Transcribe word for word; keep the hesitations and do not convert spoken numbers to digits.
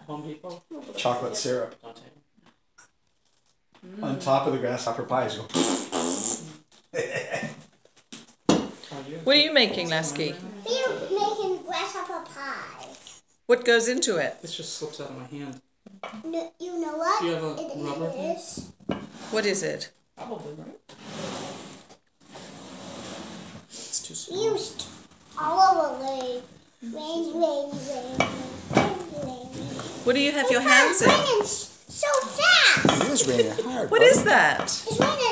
Home Depot. chocolate syrup Mm. on top of the grasshopper pies. You go. What are you making, Lasky? We're making grasshopper pie. What goes into it? This just slips out of my hand. No, you know what? Do you have a it rubber thing? is. What is it? Probably, right? It's too We small. used all over rain. Rain, rain, rain, rain, rain. What do you have your It's hands in? raining so fast. It is raining hard. What buddy. is that? It's raining